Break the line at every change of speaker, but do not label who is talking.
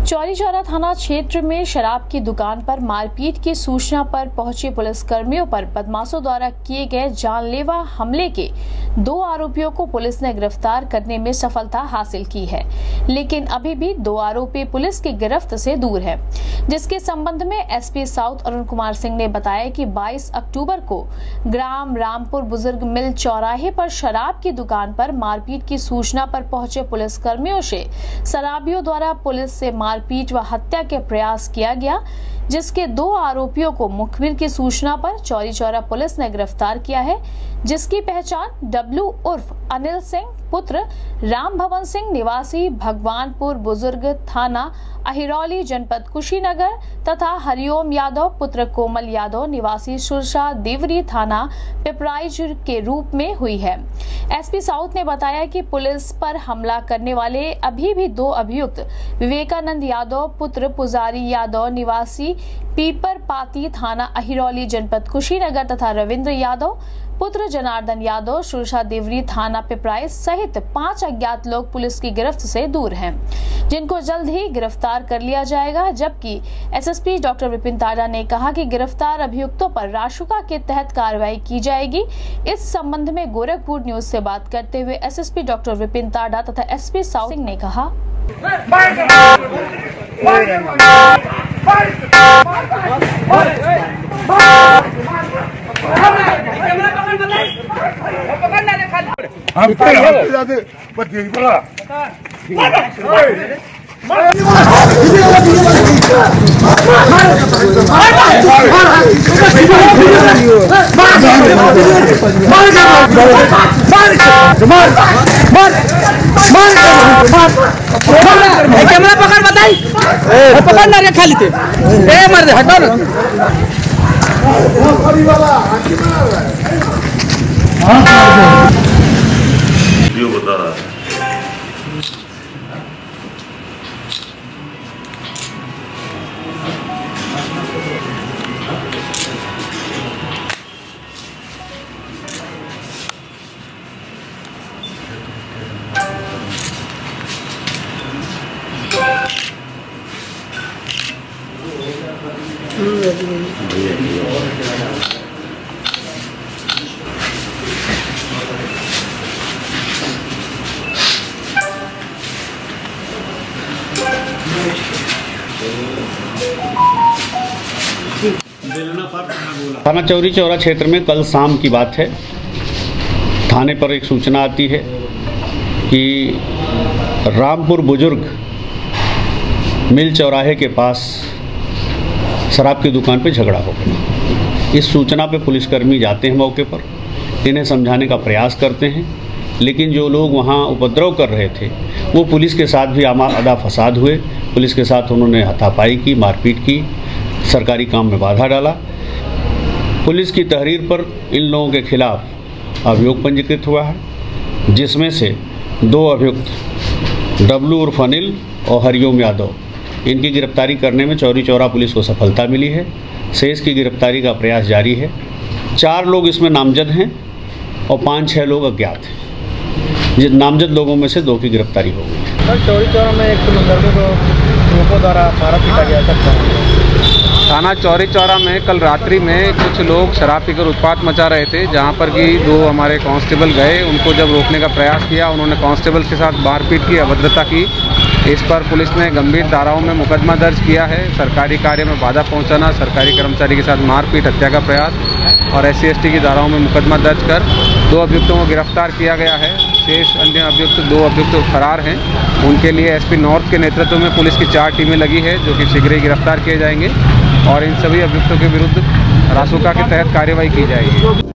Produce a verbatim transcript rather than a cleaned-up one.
चौरी चौरा थाना क्षेत्र में शराब की दुकान पर मारपीट की सूचना पर पहुंचे पुलिसकर्मियों पर बदमाशों द्वारा किए गए जानलेवा हमले के दो आरोपियों को पुलिस ने गिरफ्तार करने में सफलता हासिल की है, लेकिन अभी भी दो आरोपी पुलिस की गिरफ्त से दूर है, जिसके संबंध में एसपी साउथ अरुण कुमार सिंह ने बताया कि बाईस अक्टूबर को ग्राम रामपुर बुजुर्ग मिल चौराहे पर शराब की दुकान पर मारपीट की सूचना पर पहुंचे पुलिसकर्मियों से शराबियों द्वारा पुलिस से मारपीट व हत्या के प्रयास किया गया, जिसके दो आरोपियों को मुखबिर की सूचना पर चौरी चौरा पुलिस ने गिरफ्तार किया है, जिसकी पहचान डब्लू उर्फ अनिल सिंह पुत्र राम भवन सिंह निवासी भगवानपुर बुजुर्ग थाना अहिरौली जनपद कुशीनगर तथा हरिओम यादव पुत्र कोमल यादव निवासी सुरसा देवरी थाना पिपराइच के रूप में हुई है। एसपी साउथ ने बताया कि पुलिस पर हमला करने वाले अभी भी दो अभियुक्त विवेकानंद यादव पुत्र पुजारी यादव निवासी पीपर पाती थाना अहिरौली जनपद कुशीनगर तथा रविंद्र यादव पुत्र जनार्दन यादव सुरसा देवरी थाना पिपराइच सहित पांच अज्ञात लोग पुलिस की गिरफ्त से दूर हैं, जिनको जल्द ही गिरफ्तार कर लिया जाएगा। जबकि एसएसपी डॉक्टर विपिन ताडा ने कहा कि गिरफ्तार अभियुक्तों पर रासुका के तहत कार्रवाई की जाएगी। इस संबंध में गोरखपुर न्यूज से बात करते हुए एसएसपी डॉक्टर विपिन ताडा तथा एसपी साउथ सिंह ने कहा,
हम जाते बत्ती बोला
कैमरा पकड़ बताई पकड़ ना खाली थे ए मार दे हटाओ ना
वीडियो बता रहा है।
थाना चौरी चौरा क्षेत्र में कल शाम की बात है, थाने पर एक सूचना आती है कि रामपुर बुजुर्ग मिल चौराहे के पास शराब की दुकान पर झगड़ा हो गया। इस सूचना पे पुलिसकर्मी जाते हैं मौके पर, इन्हें समझाने का प्रयास करते हैं, लेकिन जो लोग वहाँ उपद्रव कर रहे थे वो पुलिस के साथ भी आदा फसाद हुए। पुलिस के साथ उन्होंने हाथापाई की, मारपीट की, सरकारी काम में बाधा डाला। पुलिस की तहरीर पर इन लोगों के खिलाफ अभियोग पंजीकृत हुआ है, जिसमें से दो अभियुक्त डब्लू उर्फ अनिल और हरिओम यादव, इनकी गिरफ्तारी करने में चौरी चौरा पुलिस को सफलता मिली है। शेष की गिरफ्तारी का प्रयास जारी है। चार लोग इसमें नामजद हैं और पाँच छः लोग अज्ञात हैं। जिन नामजद लोगों में से दो की गिरफ्तारी हो गई है।
सर चौरी चौरा में एक मुलजमे को युवकों द्वारा मारा पीटा गया था।
थाना चौरी चौरा में कल रात्रि में कुछ लोग शराब पीकर उत्पात मचा रहे थे, जहां पर कि दो हमारे कांस्टेबल गए, उनको जब रोकने का प्रयास किया, उन्होंने कांस्टेबल के साथ मारपीट की, अभद्रता की। इस पर पुलिस ने गंभीर धाराओं में मुकदमा दर्ज किया है। सरकारी कार्य में बाधा पहुंचाना, सरकारी कर्मचारी के साथ मारपीट, हत्या का प्रयास और एस सी एस टी की धाराओं में मुकदमा दर्ज कर दो अभियुक्तों को गिरफ्तार किया गया है। शेष अन्य अभियुक्त दो अभियुक्त फरार हैं। उनके लिए एसपी नॉर्थ के नेतृत्व में पुलिस की चार टीमें लगी है, जो कि शीघ्र ही गिरफ्तार किए जाएंगे और इन सभी अभियुक्तों के विरुद्ध रासुका के तहत कार्रवाई की जाएगी।